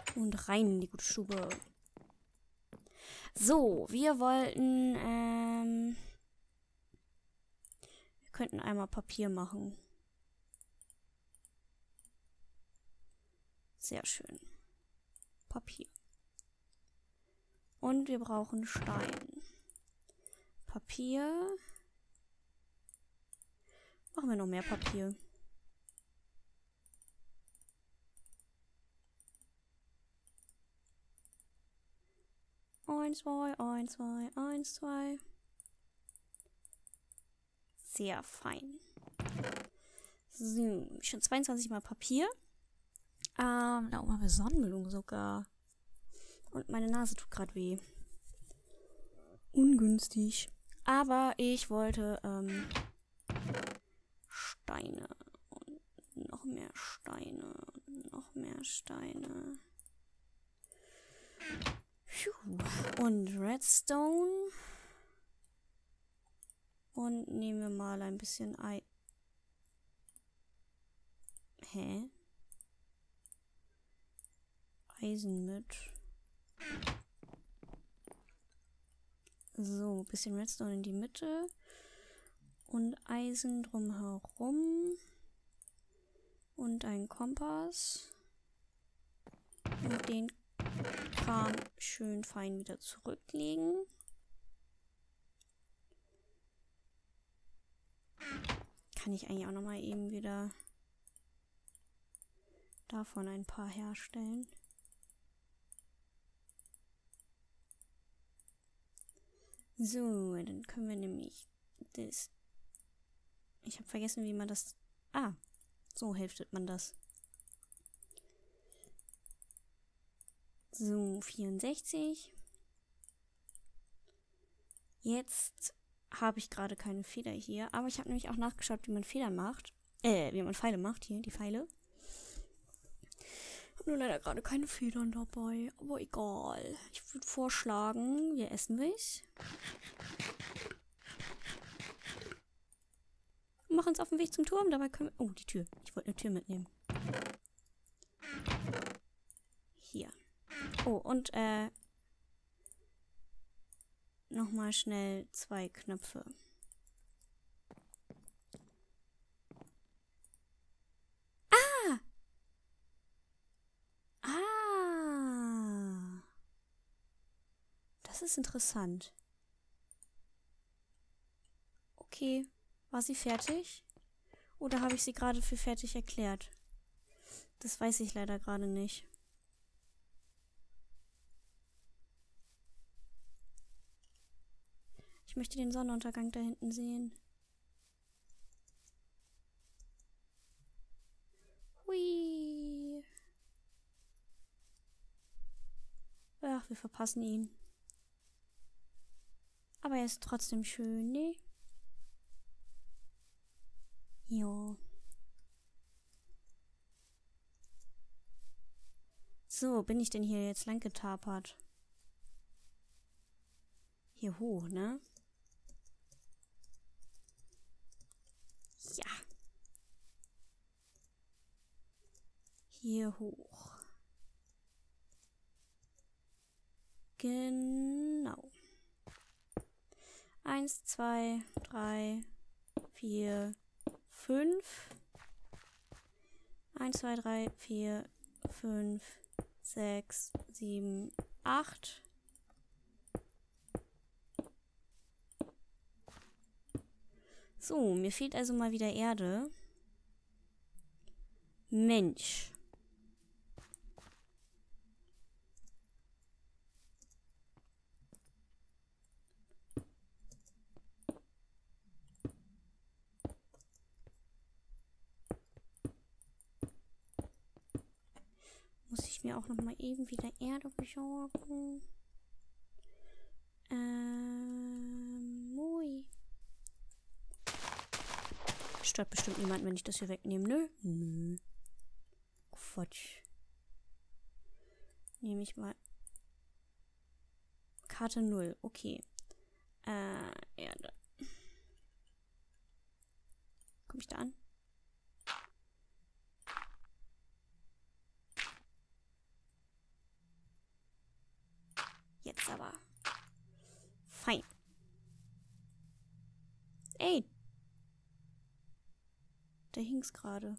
Und rein in die gute Stube. So, wir wollten, wir könnten einmal Papier machen. Sehr schön. Papier. Und wir brauchen Stein. Papier. Machen wir noch mehr Papier. Eins, zwei, eins, zwei, eins, zwei. Sehr fein. So, schon 22 Mal Papier. Da oben haben wir Sonnenblumen sogar. Und meine Nase tut gerade weh. Ungünstig. Aber ich wollte, Steine. Und noch mehr Steine. Und noch mehr Steine. Und Redstone. Und nehmen wir mal ein bisschen Eisen mit. So, ein bisschen Redstone in die Mitte. Und Eisen drumherum. Und ein Kompass. Und den Kram schön fein wieder zurücklegen. Kann ich eigentlich auch nochmal eben wieder davon ein paar herstellen. So, dann können wir nämlich das... Ich habe vergessen, wie man das... Ah, so hälftet man das. So, 64. Jetzt habe ich gerade keine Feder hier, aber ich habe nämlich auch nachgeschaut, wie man Federn macht. Wie man Pfeile macht, hier, die Pfeile. Ich habe nur leider gerade keine Federn dabei, aber egal. Ich würde vorschlagen, wir essen was. Wir machen uns auf den Weg zum Turm, dabei können wir... Oh, die Tür. Ich wollte eine Tür mitnehmen. Hier. Oh, und, nochmal schnell 2 Knöpfe. Ah! Ah! Das ist interessant. Okay. War sie fertig? Oder habe ich sie gerade für fertig erklärt? Das weiß ich leider gerade nicht. Ich möchte den Sonnenuntergang da hinten sehen. Hui. Ach, wir verpassen ihn. Aber er ist trotzdem schön, ne? Jo. So, bin ich denn hier jetzt lang getapert? Hier hoch, ne? Ja. Hier hoch. Genau. 1, 2, 3, 4, 5. 1, 2, 3, 4, 5, 6, 7, 8. So, mir fehlt also mal wieder Erde. Mensch. Muss ich mir auch noch mal eben wieder Erde besorgen. Mui. Stört bestimmt niemand, wenn ich das hier wegnehme, ne? Nö. Quatsch. Nehme ich mal. Karte 0, okay. Erde. Komme ich da an? Ey. Da hing's gerade.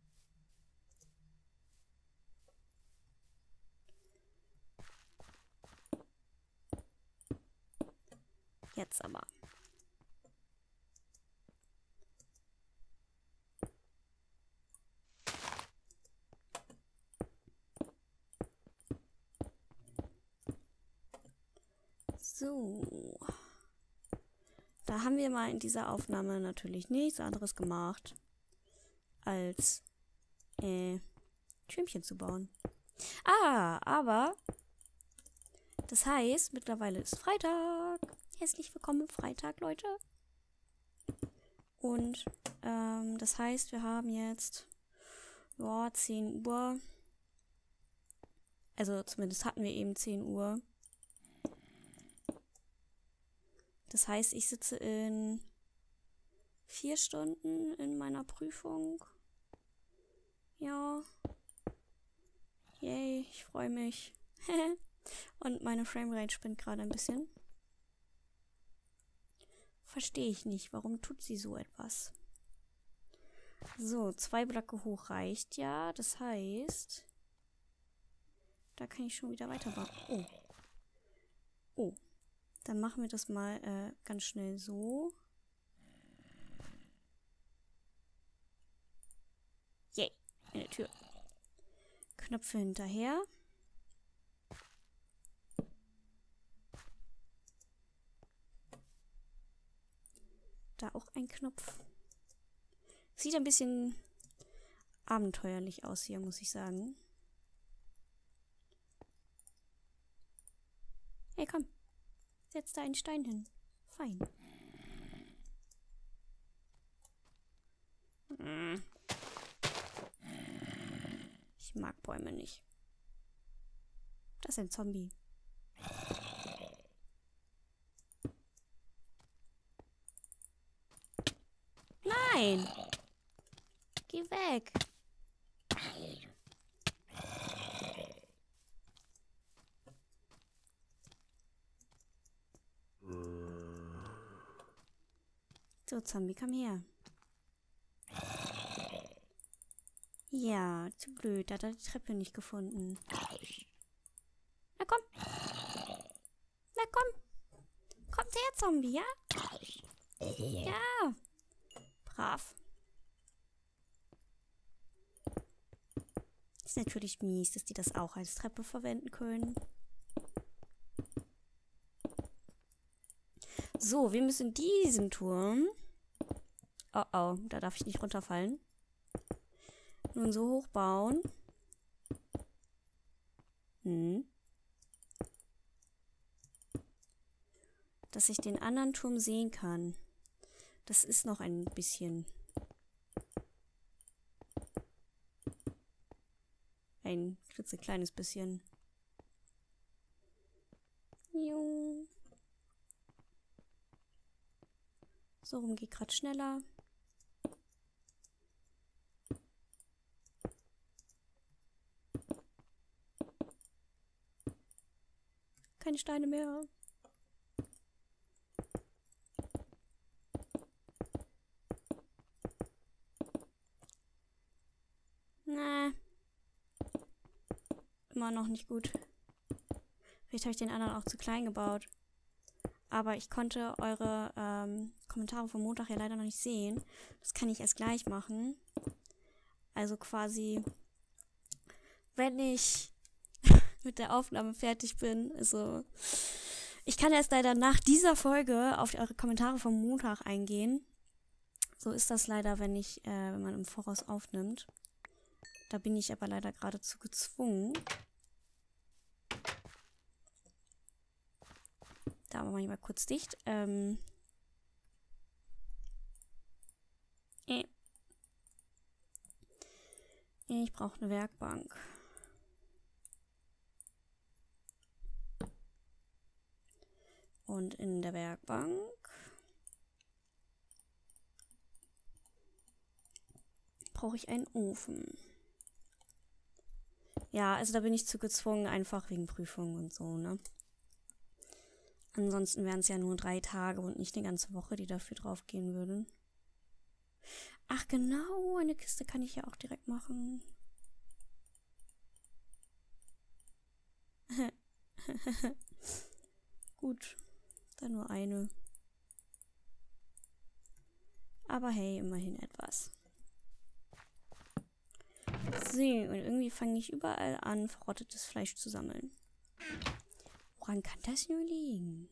Jetzt aber. So. Da haben wir mal in dieser Aufnahme natürlich nichts anderes gemacht, als Türmchen zu bauen. Aber das heißt, mittlerweile ist Freitag. Herzlich willkommen am Freitag, Leute. Und das heißt, wir haben jetzt 10 Uhr. Also zumindest hatten wir eben 10 Uhr. Das heißt, ich sitze in 4 Stunden in meiner Prüfung. Ja. Yay, ich freue mich. Und meine Framerate spinnt gerade ein bisschen. Verstehe ich nicht. Warum tut sie so etwas? So, 2 Blöcke hoch reicht ja. Das heißt, da kann ich schon wieder weiterbauen. Oh. Oh. Dann machen wir das mal ganz schnell so. Yay, eine Tür. Knöpfe hinterher. Da auch ein Knopf. Sieht ein bisschen abenteuerlich aus hier, muss ich sagen. Hey, komm. Setz da einen Stein hin. Fein. Ich mag Bäume nicht. Das ist ein Zombie. Nein! Geh weg! So, Zombie, komm her. Ja, zu blöd. Da hat er die Treppe nicht gefunden. Na komm. Na komm. Kommt her, Zombie, ja? Ja. Brav. Ist natürlich mies, dass die das auch als Treppe verwenden können. So, wir müssen diesen Turm... Oh, oh, da darf ich nicht runterfallen. Nun so hoch bauen. Dass ich den anderen Turm sehen kann. Das ist noch ein bisschen. Ein klitzekleines bisschen. Jo. So rum geht gerade schneller. Keine Steine mehr. Na. Immer noch nicht gut. Vielleicht habe ich den anderen auch zu klein gebaut. Aber ich konnte eure Kommentare vom Montag ja leider noch nicht sehen. Das kann ich erst gleich machen. Also quasi, wenn ich mit der Aufnahme fertig bin. Also, ich kann erst leider nach dieser Folge auf eure Kommentare vom Montag eingehen. So ist das leider, wenn man im Voraus aufnimmt. Da bin ich aber leider geradezu gezwungen. Da mache ich mal kurz dicht. Ich brauche eine Werkbank. Und in der Werkbank brauche ich einen Ofen. Ja, also da bin ich zu gezwungen, einfach wegen Prüfungen und so, ne? Ansonsten wären es ja nur 3 Tage und nicht eine ganze Woche, die dafür drauf gehen würden. Ach genau, eine Kiste kann ich ja auch direkt machen. Gut, dann nur eine. Aber hey, immerhin etwas. So, und irgendwie fange ich überall an, verrottetes Fleisch zu sammeln. Woran kann das nur liegen?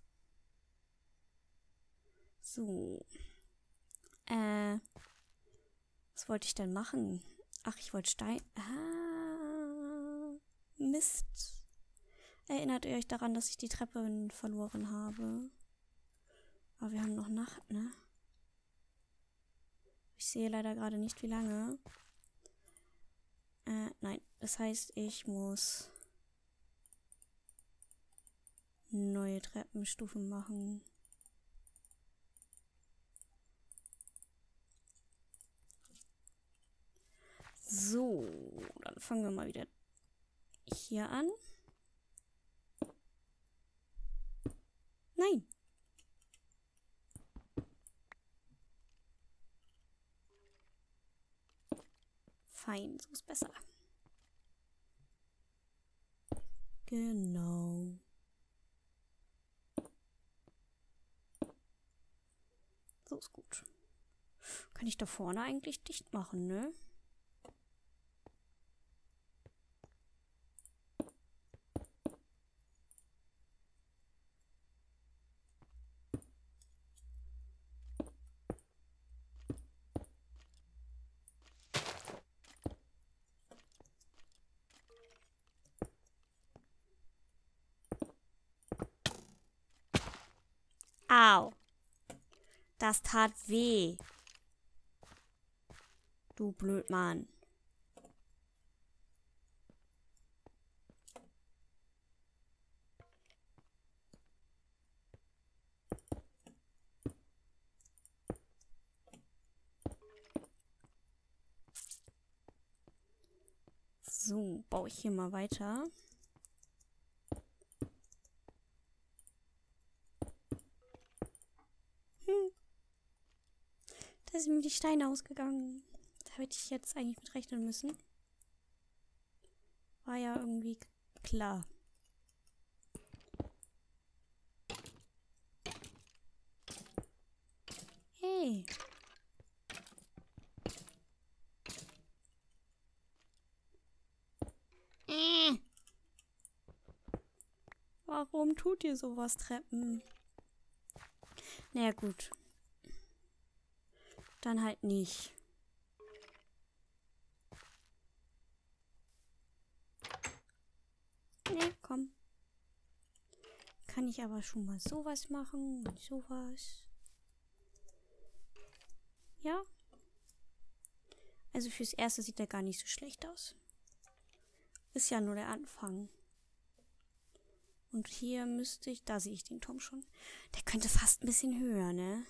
So. Was wollte ich denn machen? Ach, ich wollte Stein... Ah, Mist. Erinnert ihr euch daran, dass ich die Treppe verloren habe? Aber wir haben noch Nacht, ne? Ich sehe leider gerade nicht, wie lange. Nein. Das heißt, ich muss neue Treppenstufen machen. So, dann fangen wir mal wieder hier an. Nein. Fein, so ist besser. Genau. So ist gut. Kann ich da vorne eigentlich dicht machen, ne? Au. Das tat weh. Du Blödmann. So, baue ich hier mal weiter. Da sind mir die Steine ausgegangen. Da hätte ich jetzt eigentlich mit rechnen müssen. War ja irgendwie klar. Hey. Warum tut ihr sowas, Treppen? Naja, gut. Dann halt nicht. Nee, komm. Kann ich aber schon mal sowas machen und sowas. Ja. Also fürs Erste sieht der gar nicht so schlecht aus. Ist ja nur der Anfang. Und hier müsste ich... Da sehe ich den Turm schon. Der könnte fast ein bisschen höher, ne?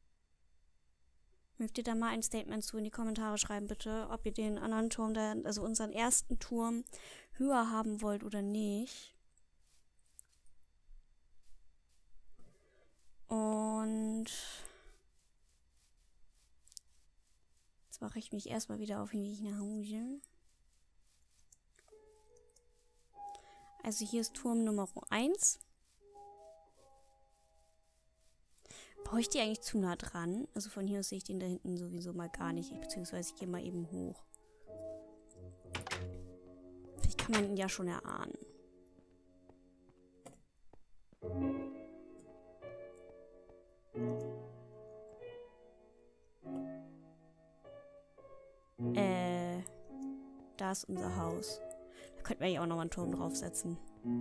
Mögt ihr da mal ein Statement zu in die Kommentare schreiben, bitte, ob ihr den anderen Turm, also unseren ersten Turm, höher haben wollt oder nicht. Und jetzt mache ich mich erstmal wieder auf den Weg nach Hause. Also hier ist Turm Nummer 1. Baue ich die eigentlich zu nah dran? Also von hier aus sehe ich den da hinten sowieso mal gar nicht. Beziehungsweise ich gehe mal eben hoch. Vielleicht kann man ihn ja schon erahnen. Da ist unser Haus. Da könnten wir ja auch nochmal einen Turm draufsetzen.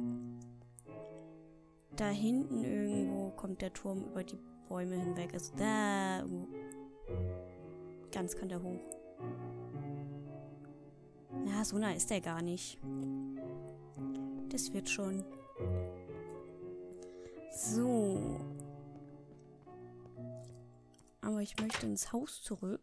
Da hinten irgendwo kommt der Turm über die Bäume hinweg. Also da irgendwo. Ganz kann der hoch. Na, so nah ist der gar nicht. Das wird schon. So. Aber ich möchte ins Haus zurück.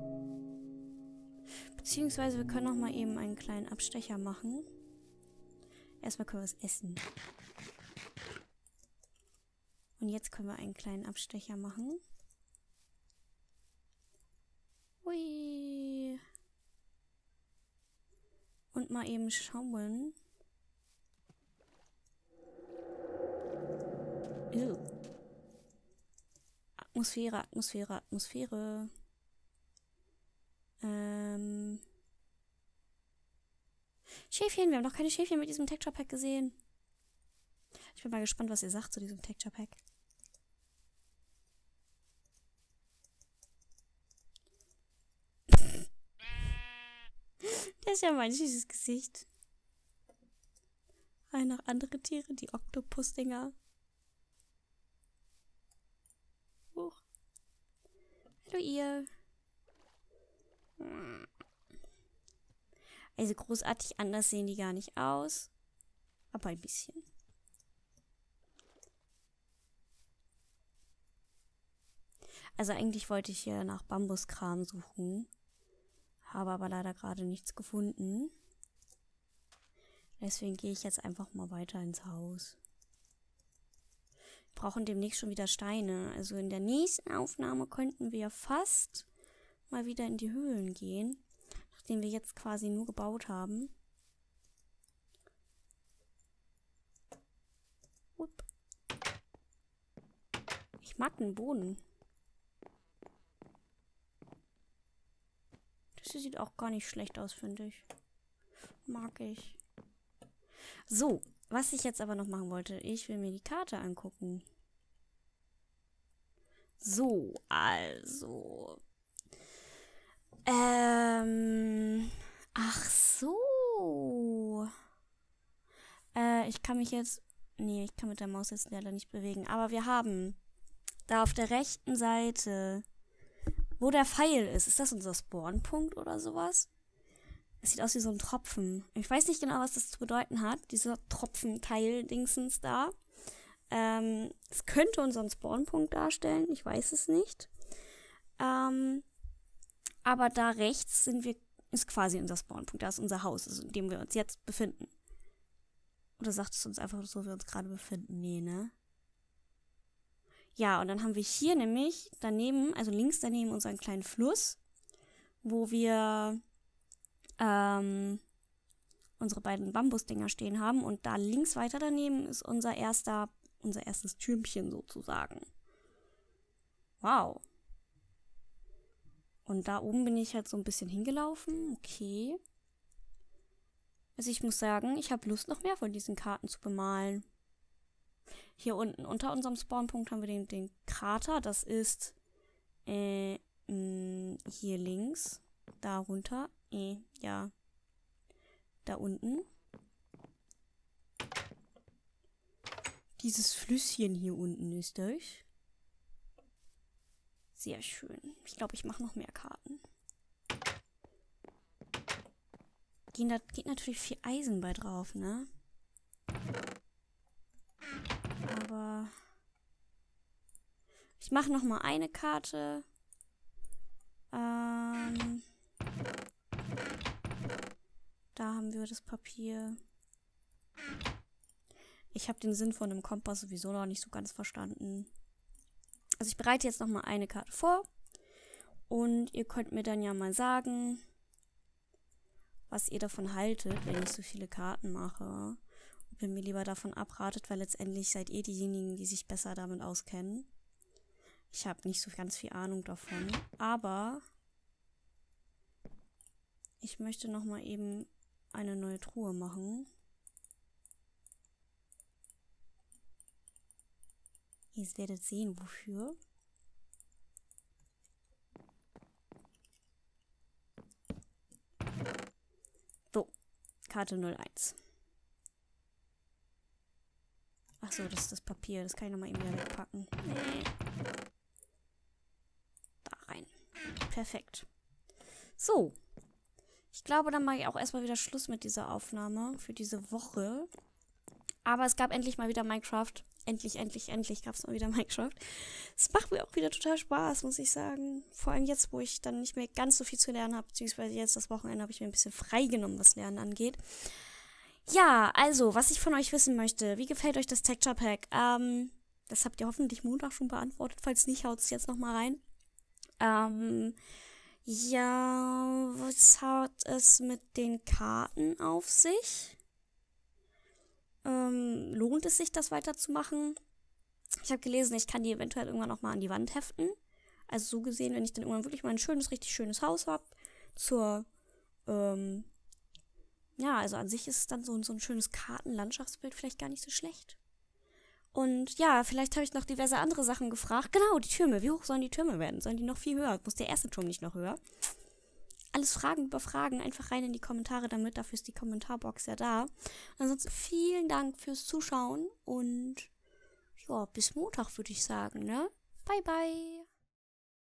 Beziehungsweise wir können noch mal eben einen kleinen Abstecher machen. Erstmal können wir es essen. Und jetzt können wir einen kleinen Abstecher machen. Hui. Und mal eben schauen. Ew. Atmosphäre, Atmosphäre, Atmosphäre. Schäfchen, wir haben noch keine Schäfchen mit diesem Texture Pack gesehen. Ich bin mal gespannt, was ihr sagt zu diesem Texture Pack. Das ist ja mein süßes Gesicht. Noch andere Tiere, die Oktopus-Dinger. Huch. Hallo ihr. Also großartig anders sehen die gar nicht aus. Aber ein bisschen. Also eigentlich wollte ich hier nach Bambuskram suchen. Habe aber leider gerade nichts gefunden. Deswegen gehe ich jetzt einfach mal weiter ins Haus. Wir brauchen demnächst schon wieder Steine. Also in der nächsten Aufnahme könnten wir fast mal wieder in die Höhlen gehen. Nachdem wir jetzt quasi nur gebaut haben. Upp. Ich mag den Boden. Das hier sieht auch gar nicht schlecht aus, finde ich. Mag ich. So, was ich jetzt aber noch machen wollte, ich will mir die Karte angucken. So, also. Ach so. Ich kann mich jetzt... Nee, ich kann mit der Maus jetzt leider nicht bewegen. Aber wir haben da auf der rechten Seite, wo der Pfeil ist das unser Spawnpunkt oder sowas? Es sieht aus wie so ein Tropfen. Ich weiß nicht genau, was das zu bedeuten hat, dieser Tropfenteil-Dingsens da. Es könnte unseren Spawnpunkt darstellen, ich weiß es nicht. Aber da rechts ist quasi unser Spawnpunkt, da ist unser Haus, also in dem wir uns jetzt befinden. Oder sagt es uns einfach so, wie wir uns gerade befinden? Nee, ne? Ja, und dann haben wir hier nämlich daneben, also links daneben unseren kleinen Fluss, wo wir unsere beiden Bambusdinger stehen haben. Und da links weiter daneben ist unser erstes Türmchen sozusagen. Wow. Und da oben bin ich halt so ein bisschen hingelaufen. Okay. Also ich muss sagen, ich habe Lust, noch mehr von diesen Karten zu bemalen. Hier unten unter unserem Spawnpunkt haben wir den Krater. Das ist hier links. Da runter. Ja. Da unten. Dieses Flüsschen hier unten ist das. Sehr schön. Ich glaube, ich mache noch mehr Karten. Da geht natürlich viel Eisen bei drauf, ne? Aber ich mache noch mal eine Karte. Da haben wir das Papier. Ich habe den Sinn von einem Kompass sowieso noch nicht so ganz verstanden. Also ich bereite jetzt noch mal eine Karte vor. Und ihr könnt mir dann ja mal sagen, was ihr davon haltet, wenn ich so viele Karten mache. Ob ihr mir lieber davon abratet, weil letztendlich seid ihr diejenigen, die sich besser damit auskennen. Ich habe nicht so ganz viel Ahnung davon. Aber ich möchte noch mal eben eine neue Truhe machen. Ihr werdet sehen, wofür. So, Karte 01. Achso, das ist das Papier. Das kann ich nochmal eben wieder wegpacken. Nee. Da rein. Perfekt. So. Ich glaube, dann mache ich auch erstmal wieder Schluss mit dieser Aufnahme für diese Woche. Aber es gab endlich mal wieder Minecraft. Endlich gab es mal wieder Minecraft. Es macht mir auch wieder total Spaß, muss ich sagen. Vor allem jetzt, wo ich dann nicht mehr ganz so viel zu lernen habe, beziehungsweise jetzt das Wochenende habe ich mir ein bisschen freigenommen, was Lernen angeht. Ja, also, was ich von euch wissen möchte, wie gefällt euch das Texture Pack? Das habt ihr hoffentlich Montag schon beantwortet. Falls nicht, haut es jetzt nochmal rein. Ja, was hat es mit den Karten auf sich? Lohnt es sich, das weiterzumachen? Ich habe gelesen, ich kann die eventuell irgendwann nochmal an die Wand heften. Also so gesehen, wenn ich dann irgendwann wirklich mal ein schönes, richtig schönes Haus habe, ja, also an sich ist es dann so ein schönes Kartenlandschaftsbild vielleicht gar nicht so schlecht. Und ja, vielleicht habe ich noch diverse andere Sachen gefragt. Genau, die Türme. Wie hoch sollen die Türme werden? Sollen die noch viel höher? Muss der erste Turm nicht noch höher? Alles Fragen über Fragen. Einfach rein in die Kommentare damit. Dafür ist die Kommentarbox ja da. Ansonsten vielen Dank fürs Zuschauen. Und ja, bis Montag würde ich sagen, ne? Bye, bye.